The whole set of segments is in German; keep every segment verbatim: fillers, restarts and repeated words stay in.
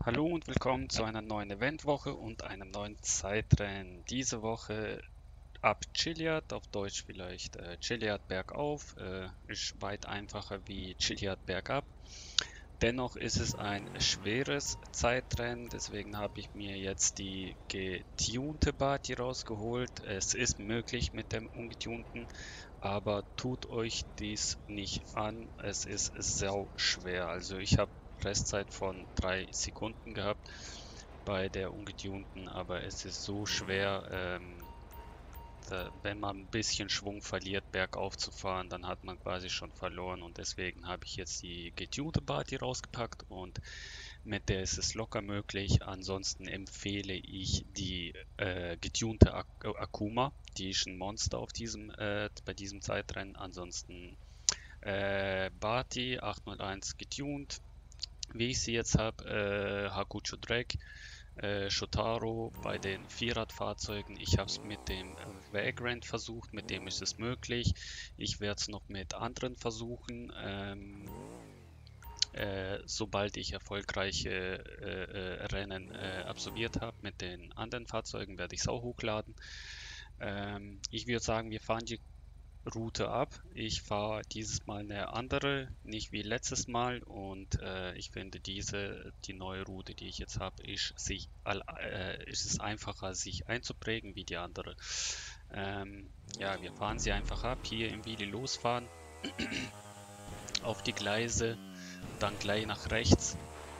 Hallo und willkommen zu einer neuen Eventwoche und einem neuen Zeitrennen. Diese Woche ab Chiliad, auf Deutsch vielleicht äh, Chiliad bergauf, äh, ist weit einfacher wie Chiliad bergab. Dennoch ist es ein schweres Zeitrennen, deswegen habe ich mir jetzt die getunte Bati rausgeholt. Es ist möglich mit dem ungetunten, aber tut euch dies nicht an. Es ist sau schwer. Also ich habe Restzeit von drei Sekunden gehabt bei der ungetunten, aber es ist so schwer, ähm, da, wenn man ein bisschen Schwung verliert, bergauf zu fahren, dann hat man quasi schon verloren und deswegen habe ich jetzt die getunte Bati rausgepackt und mit der ist es locker möglich. Ansonsten empfehle ich die äh, getunte Ak Akuma, die ist ein Monster auf diesem, äh, bei diesem Zeitrennen. Ansonsten äh, Bati acht null eins getuned, wie ich sie jetzt habe, äh, Hakucho Drag, äh, Shotaro bei den Vierradfahrzeugen. Ich habe es mit dem Vagrant versucht, mit dem ist es möglich. Ich werde es noch mit anderen versuchen. Ähm, äh, sobald ich erfolgreiche äh, äh, Rennen äh, absolviert habe mit den anderen Fahrzeugen, werde ich es auch hochladen. Ähm, ich würde sagen, wir fahren die Route ab. Ich fahre dieses Mal eine andere, nicht wie letztes Mal und äh, ich finde diese, die neue Route, die ich jetzt habe, ist, sich, äh, ist es einfacher, sich einzuprägen wie die andere. Ähm, ja, wir fahren sie einfach ab, hier im Wheelie losfahren, auf die Gleise, dann gleich nach rechts,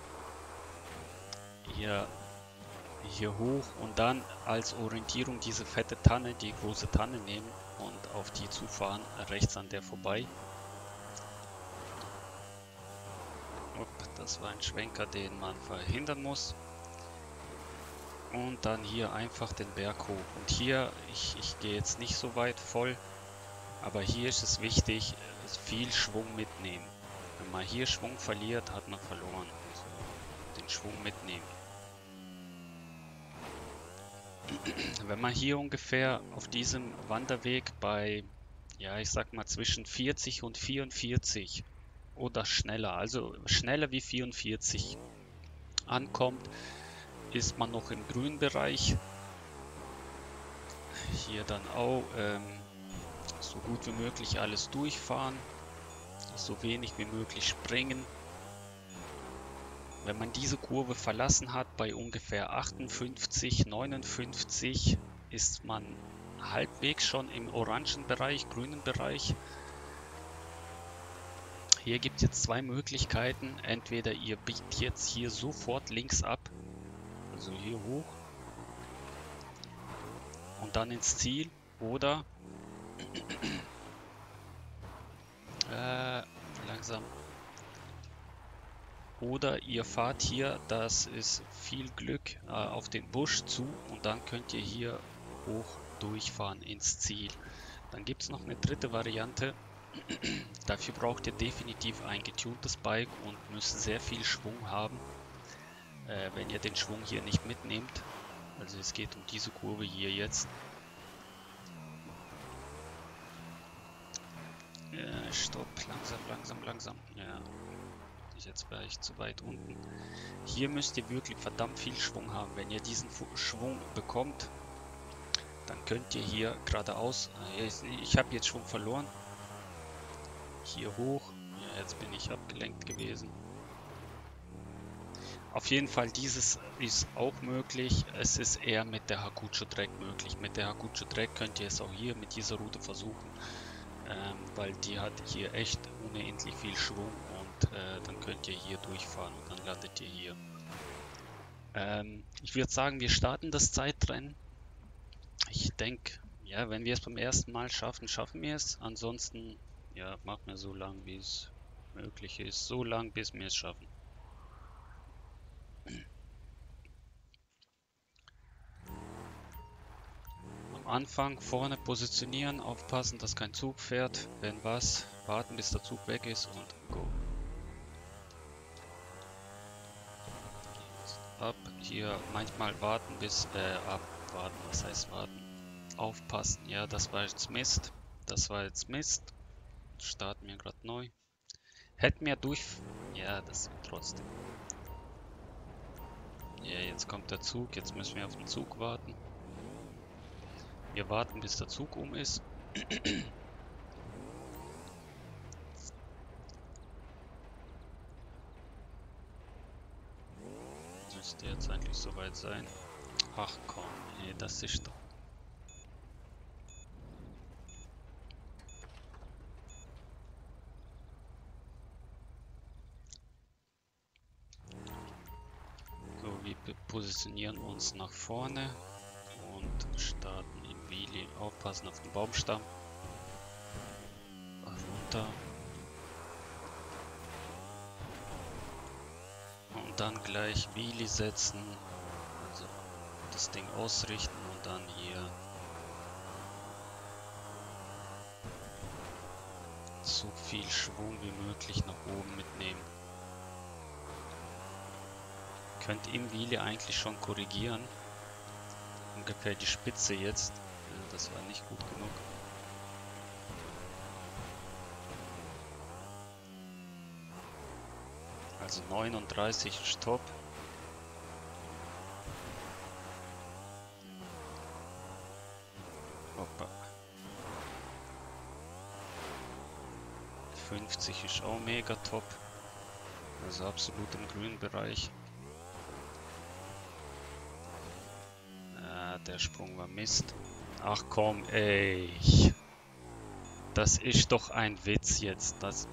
hier, hier hoch und dann als Orientierung diese fette Tanne, die große Tanne nehmen und auf die zufahren, rechts an der vorbei. Das war ein Schwenker, den man verhindern muss. Und dann hier einfach den Berg hoch. Und hier, ich, ich gehe jetzt nicht so weit voll, aber hier ist es wichtig, viel Schwung mitnehmen. Wenn man hier Schwung verliert, hat man verloren. Also den Schwung mitnehmen. Wenn man hier ungefähr auf diesem Wanderweg bei, ja, ich sag mal zwischen vierzig und vierundvierzig oder schneller, also schneller wie vierundvierzig ankommt, ist man noch im grünen Bereich. Hier dann auch ähm, so gut wie möglich alles durchfahren, so wenig wie möglich springen. Wenn man diese Kurve verlassen hat bei ungefähr achtundfünfzig, neunundfünfzig, ist man halbwegs schon im orangen Bereich, grünen Bereich. Hier gibt es jetzt zwei Möglichkeiten. Entweder ihr biegt jetzt hier sofort links ab, also hier hoch und dann ins Ziel, oder äh, langsam. Oder ihr fahrt hier, das ist viel Glück, äh, auf den Busch zu und dann könnt ihr hier hoch durchfahren ins Ziel. Dann gibt es noch eine dritte Variante. Dafür braucht ihr definitiv ein getuntes Bike und müsst sehr viel Schwung haben, äh, wenn ihr den Schwung hier nicht mitnehmt. Also es geht um diese Kurve hier jetzt. Äh, stopp, langsam, langsam, langsam. Ja, jetzt war ich zu weit unten. Hier müsst ihr wirklich verdammt viel Schwung haben. Wenn ihr diesen Schwung bekommt, dann könnt ihr hier geradeaus, ich habe jetzt Schwung verloren, hier hoch, ja, jetzt bin ich abgelenkt gewesen. Auf jeden Fall, dieses ist auch möglich. Es ist eher mit der Hakucho Drag möglich. Mit der Hakucho Drag könnt ihr es auch hier mit dieser Route versuchen, ähm, weil die hat hier echt unendlich viel Schwung und äh, dann könnt ihr hier durchfahren und dann landet ihr hier. Ähm, ich würde sagen, wir starten das Zeitrennen. Ich denke, ja, wenn wir es beim ersten Mal schaffen, schaffen wir es. Ansonsten, ja, machen wir so lang, wie es möglich ist. So lang, bis wir es schaffen. Am Anfang vorne positionieren, aufpassen, dass kein Zug fährt. Wenn was, warten, bis der Zug weg ist und go. Ab, hier manchmal warten bis, äh, abwarten, was heißt warten? Aufpassen, ja, das war jetzt Mist. Das war jetzt Mist. Starten wir gerade neu. Hätten wir durch... Ja, das trotzdem. Ja, jetzt kommt der Zug. Jetzt müssen wir auf den Zug warten. Wir warten, bis der Zug um ist. Müsste jetzt eigentlich soweit sein. Ach komm, ey, das ist doch... So, wir positionieren uns nach vorne und starten in Wheelie. Aufpassen auf den Baumstamm. Runter. Und dann gleich Wheelie setzen. Also das Ding ausrichten und dann hier so viel Schwung wie möglich nach oben mitnehmen. Könnt im Wheelie eigentlich schon korrigieren. Ungefähr die Spitze jetzt. Ja, das war nicht gut genug. Also neununddreißig Stopp. Hoppa. fünfzig ist auch mega top. Also absolut im grünen Bereich. Ah, der Sprung war Mist. Ach komm, ey. Das ist doch ein Witz jetzt. Das...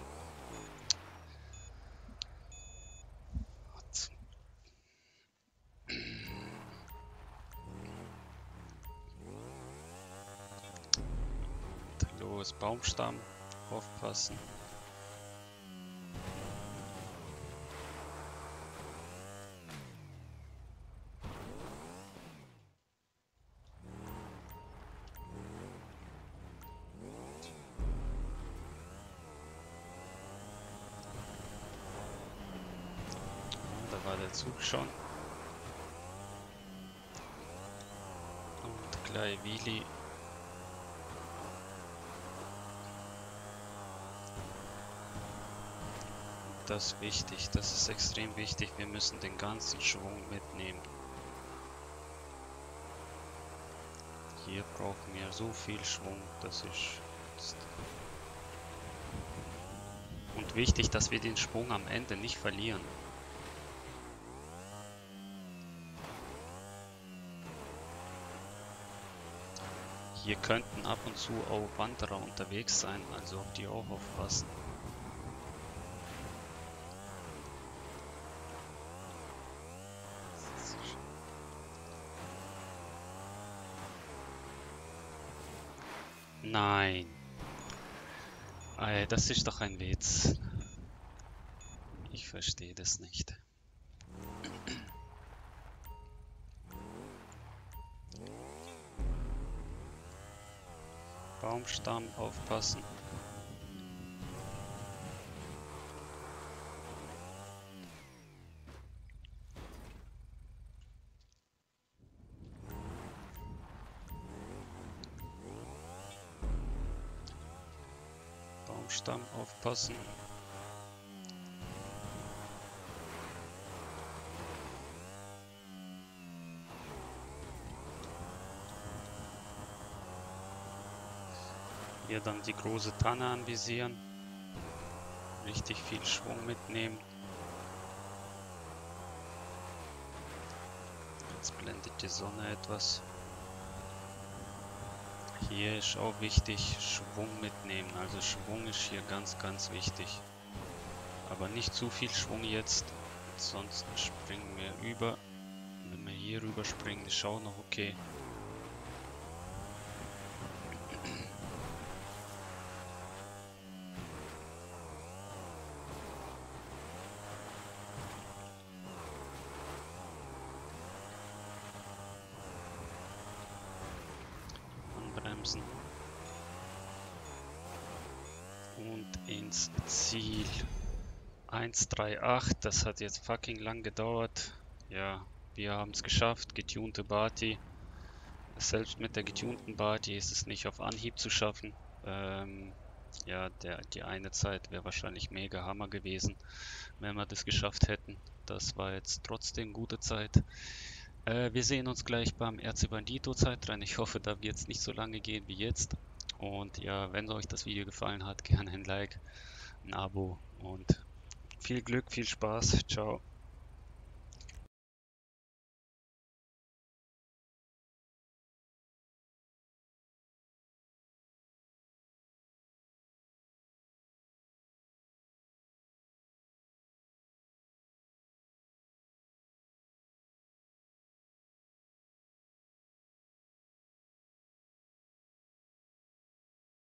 Los, Baumstamm. Aufpassen. Da war der Zug schon. Und gleich Wheelie. Das ist wichtig, das ist extrem wichtig. Wir müssen den ganzen Schwung mitnehmen. Hier brauchen wir so viel Schwung, das ist... Und wichtig, dass wir den Schwung am Ende nicht verlieren. Hier könnten ab und zu auch Wanderer unterwegs sein, also auf die auch aufpassen. Nein. Ey, das ist doch ein Witz. Ich verstehe das nicht. Baumstamm aufpassen. Baumstamm aufpassen. Hier dann die große Tanne anvisieren. Richtig viel Schwung mitnehmen. Jetzt blendet die Sonne etwas. Hier ist auch wichtig, Schwung mitnehmen. Also Schwung ist hier ganz, ganz wichtig. Aber nicht zu viel Schwung jetzt, sonst springen wir über. Wenn wir hier rüber springen, ist auch noch okay. Anbremsen. Und ins Ziel. eins drei acht, das hat jetzt fucking lang gedauert. Ja, wir haben es geschafft. Getunte Bati. Selbst mit der getunten Bati ist es nicht auf Anhieb zu schaffen. Ähm, ja, der, die eine Zeit wäre wahrscheinlich mega Hammer gewesen, wenn wir das geschafft hätten. Das war jetzt trotzdem gute Zeit. Äh, wir sehen uns gleich beim R C Bandito Zeitrennen. Ich hoffe, da wird es nicht so lange gehen wie jetzt. Und ja, wenn euch das Video gefallen hat, gerne ein Like, ein Abo und viel Glück, viel Spaß. Ciao.